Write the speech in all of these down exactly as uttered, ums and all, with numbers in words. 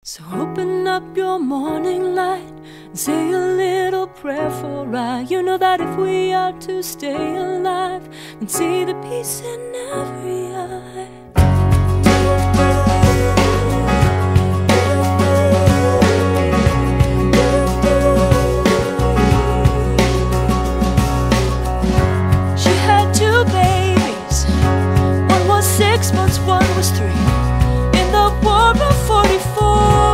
So open up your morning light and say a little prayer for I. You know that if we are to stay alive and see the peace in every eye. She had two babies, one was six months, one was three. In the war of forty-four,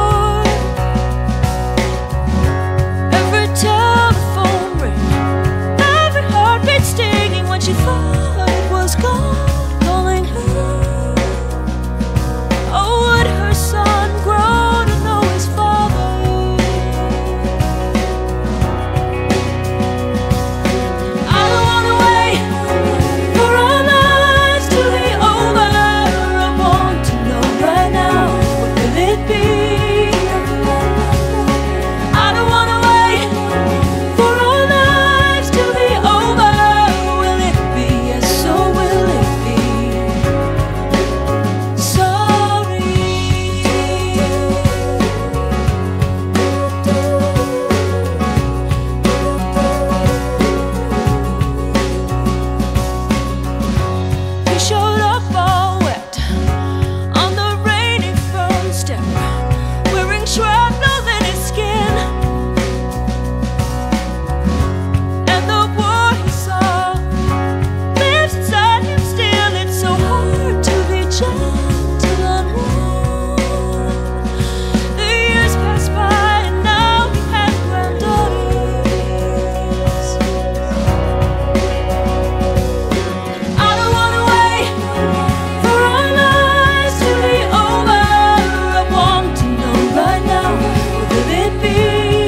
every telephone ring, every heartbeat stinging when she thought it was God calling her. Oh, would her son grow to know his father? I don't wanna wait for our lives to be over. I want to know right now, what will it be? I don't wanna wait for our lives to be over. Will it be? Yes, so will it be? Sorry. He showed up all wet on the rainy front step, wearing shrapnel in his skin. And the war he saw lives inside him still. It's so hard to be gentle and warm. The years pass by and now he has granddaughters. I don't wanna wait for our lives to be over. I want to know right now, what will it be?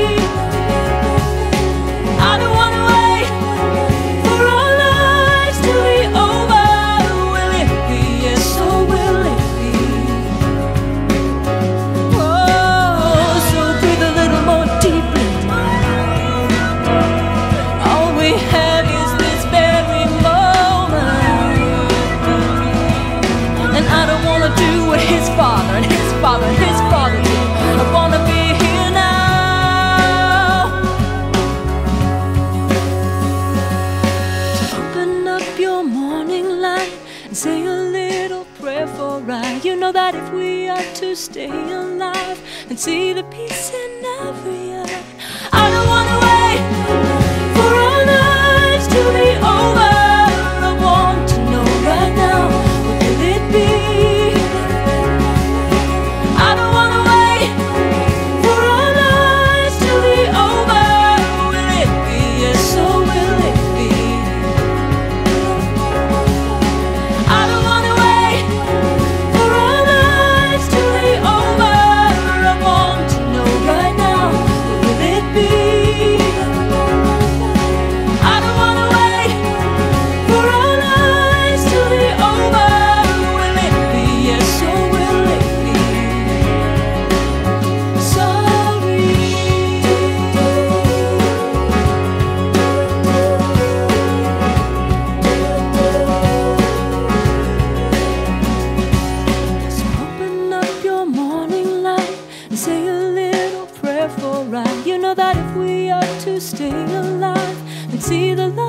I don't wanna wait for our lives to be over. Will it be? Yes, so will it be? Oh, so breathe a little more deeply. All we have is this very moment, and I don't wanna do what his father and his father and his father did. I wanna be here now. So open up your morning light and say a little prayer for I. You know that if we are to stay alive and see the peace in every eye. I don't wanna wait for our lives to be over. I want to know right now, what will it be? I don't wanna wait for our lives to be over. Will it be? Yes, so will it be? I don't wanna wait for our lives to be over. I want to know right now, what will it be? I don't wanna wait for our lives to be over. Will it be? Yes, so will it be? Sorry. So open up your morning light and say a little prayer for I. You know that if we are to stay alive and see the light